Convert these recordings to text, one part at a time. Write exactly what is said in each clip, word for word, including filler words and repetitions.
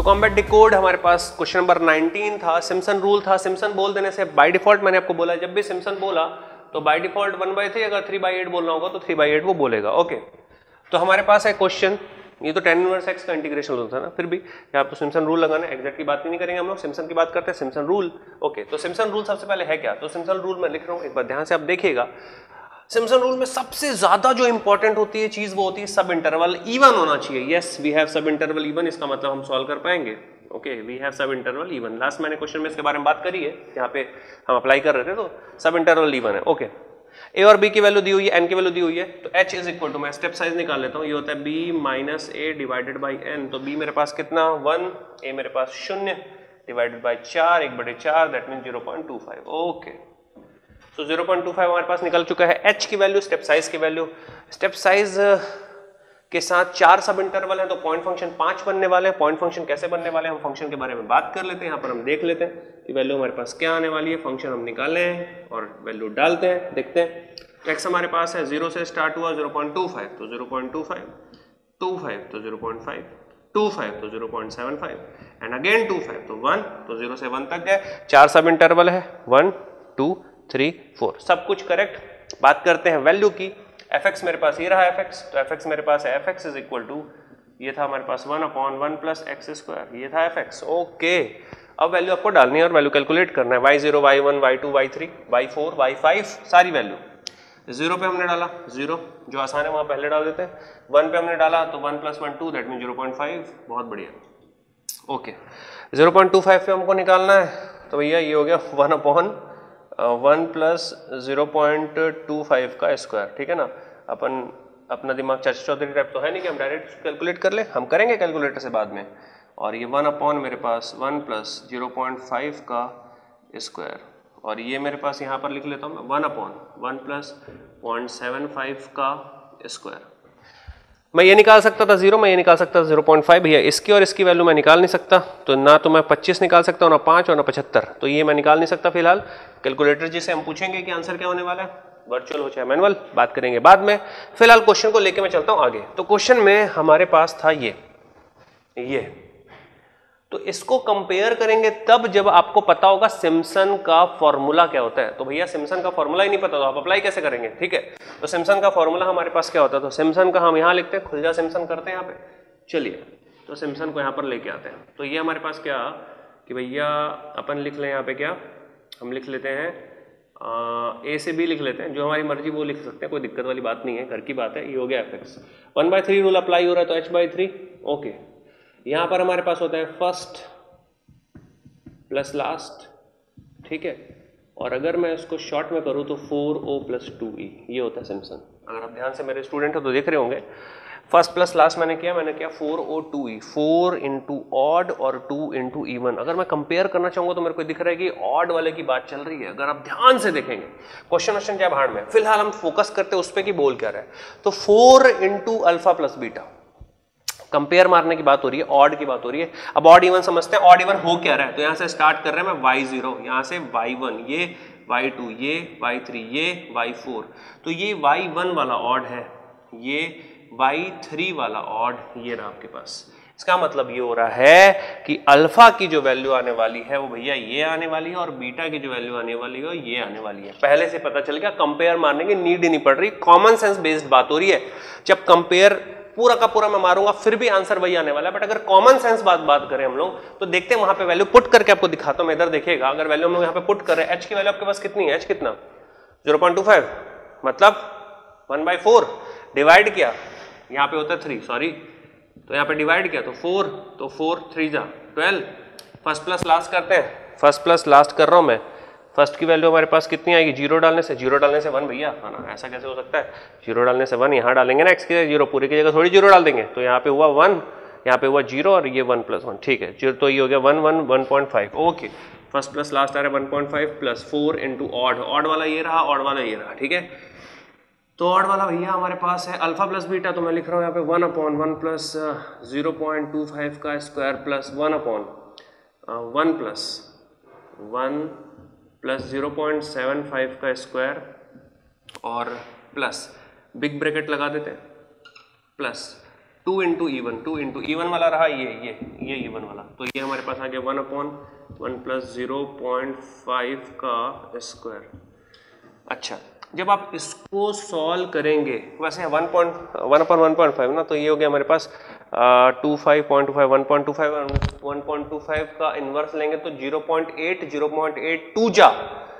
तो combat decode हमारे पास क्वेश्चन नंबर नाइनटीन था, सिम्पसन रूल था। सिम्पसन बोल देने से बाय डिफॉल्ट मैंने आपको बोला जब भी सिम्पसन बोला तो by default one by three, अगर थ्री बाई एट बोलना होगा तो थ्री बाई एट वो बोलेगा। ओके, तो हमारे पास है क्वेश्चन, ये तो टेन इनवर्स एक्स का इंटीग्रेशन होता है ना, फिर भी यहाँ पे सिम्पसन रूल लगाना है। एग्जैक्ट की बात नहीं करेंगे हम लोग, सिम्पसन की बात करते हैं, सिम्पसन रूल। ओके, तो सिम्पसन रूल सबसे पहले है क्या, तो सिम्पसन रूल मैं लिख रहा हूँ, एक बार ध्यान से आप देखिएगा। सिम्पसन रूल में सबसे ज्यादा जो इंपॉर्टेंट होती है चीज वो होती है सब इंटरवल इवन होना चाहिए। Yes, we have sub interval even, इसका मतलब हम सॉल्व कर पाएंगे। Okay, we have sub interval even, last मैंने क्वेश्चन में इसके बारे में बात करी है, यहाँ पे हम अप्लाई कर रहे थे, तो सब इंटरवल इवन है। ओके, ए और बी की वैल्यू दी हुई है, एन की वैल्यू दी हुई है, तो एच इज इक्वल टू, मैं स्टेप साइज निकाल लेता हूँ, ये होता है B minus A divided by N. तो बी मेरे पास कितना, वन, ए मेरे पास शून्य, डिवाइडेड बाई चार, एक बटे चार, that mean zero point two five. Okay, तो जीरो पॉइंट टू फाइव हमारे पास निकल चुका है। एच की वैल्यू, स्टेप साइज की वैल्यू, स्टेप साइज के साथ चार सब इंटरवल है तो पॉइंट फंक्शन पांच बनने वाले हैं। पॉइंट फंक्शन कैसे बनने वाले हैं, हम फंक्शन के बारे में बात कर लेते हैं। यहाँ पर हम देख लेते हैं कि वैल्यू हमारे पास क्या आने वाली है, फंक्शन हम निकाले हैं और वैल्यू डालते हैं, देखते हैं। तो एक्स हमारे पास है, जीरो से स्टार्ट हुआ जीरो पॉइंट टू फाइव, तो zero point two five, two five तो zero point five, two five तो zero point seven five, and again two five तो वन, तो जीरो से वन तक गए। चार सब इंटरवल है, वन, टू, थ्री, फोर, सब कुछ करेक्ट। बात करते हैं वैल्यू की। एफ एक्स मेरे पास ये रहा एफ एक्स, तो एफ एक्स मेरे पास है, F X is equal to, ये था हमारे पास one upon one plus X square, ये था एफ एक्स। ओके, अब वैल्यू आपको डालनी है और वैल्यू कैलकुलेट करना है, Y zero, Y one, Y two, Y three, Y four, Y five, सारी वैल्यू। जीरो पे हमने डाला जीरो, जो आसान है वहां पहले डाल देते हैं। वन पे हमने डाला तो one plus one two, that mean zero point five, बहुत बढ़िया। Okay, zero point two five पे हमको निकालना है, तो भैया ये हो गया one upon one plus zero point two five का स्क्वायर, ठीक है ना। अपन अपना दिमाग चाचा चौधरी टाइप तो है नहीं कि हम डायरेक्ट कैलकुलेट कर ले, हम करेंगे कैलकुलेटर से बाद में। और ये वन अपॉन मेरे पास one plus zero point five का स्क्वायर, और ये मेरे पास यहाँ पर लिख लेता हूँ मैं one upon one plus point seven five का स्क्वायर। मैं ये निकाल सकता था जीरो, मैं ये निकाल सकता था जीरो पॉइंट फाइव, भैया इसकी और इसकी वैल्यू मैं निकाल नहीं सकता, तो ना तो मैं पच्चीस निकाल सकता हूँ, ना पाँच और ना पचहत्तर, तो ये मैं निकाल नहीं सकता फिलहाल। कैलकुलेटर जी से हम पूछेंगे कि आंसर क्या होने वाला है, वर्चुअल हो चाहे मैनुअल, बात करेंगे बाद में। फिलहाल क्वेश्चन को लेके मैं चलता हूँ आगे। तो क्वेश्चन में हमारे पास था ये ये तो इसको कंपेयर करेंगे तब जब आपको पता होगा सिम्पसन का फॉर्मूला क्या होता है। तो भैया सिम्पसन का फॉर्मूला ही नहीं पता तो आप अप्लाई कैसे करेंगे, ठीक है। तो सिम्पसन का फॉर्मूला हमारे पास क्या होता है, तो सिम्पसन का हम यहाँ लिखते हैं, खुल जा सिम्पसन करते हैं यहाँ पे। चलिए, तो सिम्पसन को यहाँ पर लेके आते हैं। तो ये हमारे पास क्या कि भैया अपन लिख लें यहाँ पे, क्या हम लिख लेते हैं, ए से बी लिख लेते हैं, जो हमारी मर्जी वो लिख सकते हैं, कोई दिक्कत वाली बात नहीं है, घर की बात है। ये हो गया F X, one by three rule apply हो रहा है तो एच बाई थ्री। ओके, यहां पर हमारे पास होता है फर्स्ट प्लस लास्ट, ठीक है। और अगर मैं इसको शॉर्ट में करूं तो four O plus two E, ये होता है सिम्पसन। अगर आप ध्यान से मेरे स्टूडेंट हो तो देख रहे होंगे, फर्स्ट प्लस लास्ट मैंने किया मैंने किया four O two E, four into odd और टू इंटू इवन। अगर मैं कंपेयर करना चाहूंगा तो मेरे को दिख रहा है कि ऑड वाले की बात चल रही है। अगर आप ध्यान से देखेंगे, क्वेश्चन क्वेश्चन क्या भाड़ में, फिलहाल हम फोकस करते हैं उस पर कि बोल क्या रहा है। तो four into alpha plus beta, compare मारने की बात हो रही है, ऑड की बात हो रही है। अब ऑड इवन समझते हैं, ऑड इवन हो क्या रहा है, तो यहां से स्टार्ट कर रहे हैं मैं वाई जीरो, यहां से वाई वन, ये वाई टू, ये वाई थ्री, ये वाई फोर, तो ये वाई वन वाला ऑड है, ये वाई थ्री वाला ऑड, ये रहा आपके पास। इसका मतलब ये हो रहा है कि अल्फा की जो वैल्यू आने वाली है वो भैया ये आने वाली है, और बीटा की जो वैल्यू आने वाली है ये आने वाली है। पहले से पता चल गया, कंपेयर मारने की नीड ही नहीं पड़ रही, कॉमन सेंस बेस्ड बात हो रही है। जब कंपेयर पूरा का पूरा मैं मारूंगा फिर भी आंसर वही आने वाला है, बट अगर कॉमन सेंस बात बात करें हम लोग तो देखते हैं, वहां पे वैल्यू पुट करके आपको दिखाता हूं मैं। इधर देखिएगा, अगर वैल्यू हम लोग यहाँ पे पुट करें, एच की वैल्यू आपके पास कितनी है, एच कितना, जीरो पॉइंट टू फाइव, मतलब वन बाई फोर, डिवाइड किया, यहाँ पे होता है थ्री, सॉरी, तो यहाँ पे डिवाइड किया तो फोर, तो फोर थ्री जा ट्वेल्व। फर्स्ट प्लस लास्ट करते हैं, फर्स्ट प्लस लास्ट कर रहा हूं मैं। फर्स्ट की वैल्यू हमारे पास कितनी आएगी, जीरो डालने से, जीरो डालने से वन भैया, है ना, ऐसा कैसे हो सकता है, जीरो डालने से वन, यहाँ डालेंगे ना एक्स की जीरो, पूरी की जगह थोड़ी जीरो डाल देंगे, तो यहाँ पे हुआ वन, यहाँ पे हुआ जीरो, और ये वन प्लस वन, ठीक है, जीरो, तो ये हो गया one one one point five. Okay, first plus last आ रहा है one point five plus four into odd, odd वाला ये रहा, ऑड वाला ये रहा, ठीक है। तो ऑड वाला भैया हमारे पास है अल्फा प्लस बीटा, तो मैं लिख रहा हूँ यहाँ पे one upon one plus zero point two five का square plus one upon one plus one plus zero point seven five का स्क्वायर, और प्लस बिग ब्रैकेट लगा देते हैं, plus two into E one, two into E one वाला रहा ये ये ये ई वन वाला, तो ये हमारे पास आ गया one upon one plus zero point five का स्क्वायर। अच्छा, जब आप इसको सॉल्व करेंगे, वैसे one point one upon one point five ना, तो ये हो गया हमारे पास two five point two five, one point two five one point two five का इनवर्स लेंगे तो zero point eight, zero point eight two जा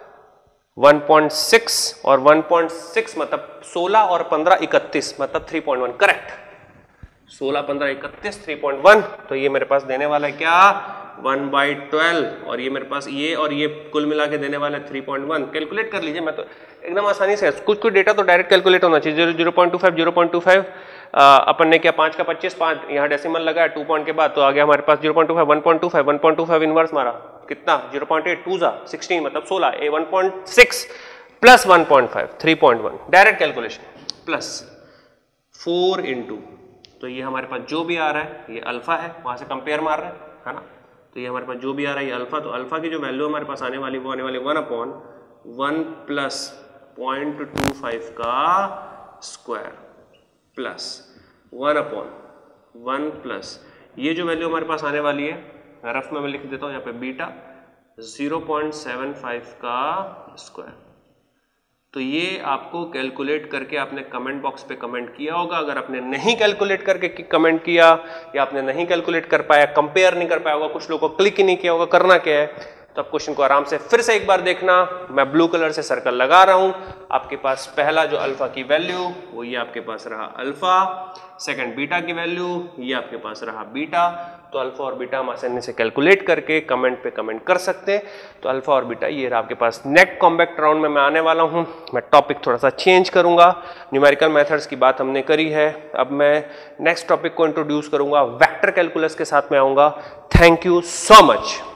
वन पॉइंट सिक्स और वन पॉइंट सिक्स मतलब सोलह और पंद्रह इकतीस मतलब थ्री पॉइंट वन, करेक्ट। सोलह पंद्रह इकतीस थ्री पॉइंट वन, तो ये मेरे पास देने वाला है क्या वन बाई ट्वेल्व, और ये मेरे पास ये और ये कुल मिला के देने वाला है थ्री पॉइंट वन। कैलकुलेट कर लीजिए, मैं तो एकदम आसानी से, कुछ कुछ डेटा तो डायरेक्ट कैलकुलेट होना चाहिए। Zero zero point two five zero point two five अपन ने क्या पाँच का पच्चीस, पाँच यहाँ डेसिमल लगा है टू पॉइंट के बाद, तो आ गया हमारे पास zero point two five, one point two five, one point two five inverse मारा कितना जीरो पॉइंट एट, टू जा सिक्सटीन मतलब सोलह, A one point six plus one point five three point one, direct calculation plus four into, तो ये हमारे पास जो भी आ रहा है ये अल्फा है, वहां से कंपेयर मार रहे हैं है ना, तो ये हमारे पास जो भी आ रहा है ये अल्फा, तो अल्फा की जो वैल्यू हमारे पास आने वाली वो आने वाली one upon one plus point two five का square plus one upon one plus ये जो वैल्यू हमारे पास आने वाली है, रफ में मैं लिख देता हूँ यहाँ पे beta zero point seven five का स्क्वायर। तो ये आपको कैलकुलेट करके आपने कमेंट बॉक्स पे कमेंट किया होगा। अगर आपने नहीं कैलकुलेट करके कमेंट किया या आपने नहीं कैलकुलेट कर पाया, कंपेयर नहीं कर पाया होगा, कुछ लोगों को क्लिक ही नहीं किया होगा, करना क्या है, तो आप क्वेश्चन को आराम से फिर से एक बार देखना। मैं ब्लू कलर से सर्कल लगा रहा हूं, आपके पास पहला जो अल्फा की वैल्यू वो ये आपके पास रहा अल्फा, सेकंड बीटा की वैल्यू ये आपके पास रहा बीटा। तो अल्फा और बीटा हम आसानी से कैलकुलेट करके कमेंट पे कमेंट कर सकते हैं। तो अल्फा और बीटा ये रहा आपके पास। नेक्स्ट कॉम्पैक्ट राउंड में मैं आने वाला हूं, मैं टॉपिक थोड़ा सा चेंज करूंगा। न्यूमेरिकल मेथड्स की बात हमने करी है, अब मैं नेक्स्ट टॉपिक को इंट्रोड्यूस करूंगा, वेक्टर कैलकुलस के साथ में आऊंगा। Thank you so much.